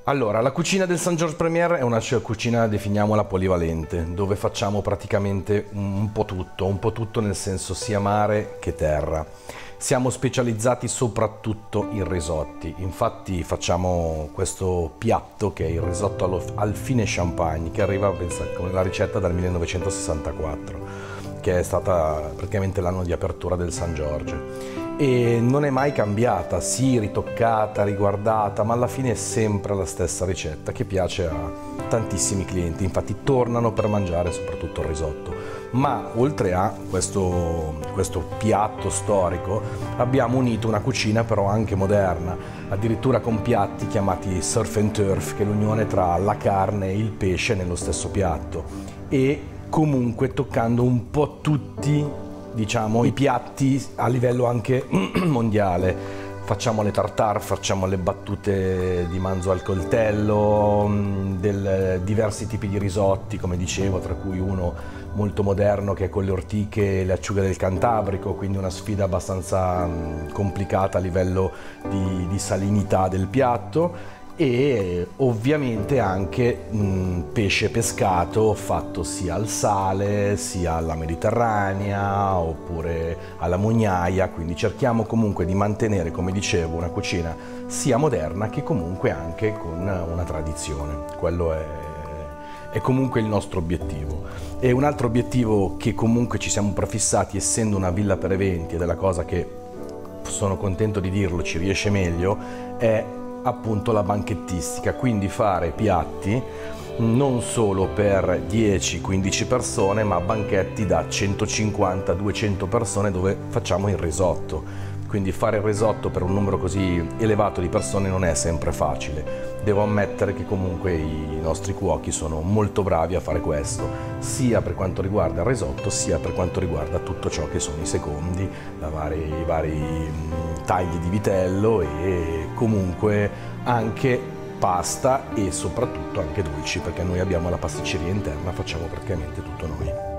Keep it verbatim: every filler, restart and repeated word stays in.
Allora, la cucina del Saint Georges Premier è una cucina, definiamola, polivalente, dove facciamo praticamente un po' tutto, un po' tutto nel senso sia mare che terra. Siamo specializzati soprattutto in risotti, infatti facciamo questo piatto che è il risotto allo- al fine champagne, che arriva, pensa, con la ricetta dal millenovecentosessantaquattro, che è stata praticamente l'anno di apertura del San Giorgio. E non è mai cambiata, sì, ritoccata, riguardata, ma alla fine è sempre la stessa ricetta che piace a tantissimi clienti, infatti tornano per mangiare soprattutto il risotto. Ma oltre a questo, questo piatto storico abbiamo unito una cucina però anche moderna, addirittura con piatti chiamati surf and turf, che è l'unione tra la carne e il pesce nello stesso piatto, e comunque toccando un po' tutti, diciamo, i piatti a livello anche mondiale. Facciamo le tartare, facciamo le battute di manzo al coltello, del, diversi tipi di risotti, come dicevo, tra cui uno molto moderno che è con le ortiche e le acciughe del Cantabrico, quindi una sfida abbastanza complicata a livello di, di salinità del piatto. E ovviamente anche mh, pesce pescato fatto sia al sale sia alla mediterranea oppure alla mugnaia, quindi cerchiamo comunque di mantenere, come dicevo, una cucina sia moderna che comunque anche con una tradizione. Quello è, è comunque il nostro obiettivo. E un altro obiettivo che comunque ci siamo prefissati, essendo una villa per eventi, ed è la cosa che, sono contento di dirlo, ci riesce meglio, è appunto la banchettistica, quindi fare piatti non solo per dieci quindici persone, ma banchetti da centocinquanta duecento persone dove facciamo il risotto. Quindi fare il risotto per un numero così elevato di persone non è sempre facile. Devo ammettere che comunque i nostri cuochi sono molto bravi a fare questo, sia per quanto riguarda il risotto, sia per quanto riguarda tutto ciò che sono i secondi, i vari, i vari tagli di vitello e comunque anche pasta e soprattutto anche dolci, perché noi abbiamo la pasticceria interna, facciamo praticamente tutto noi.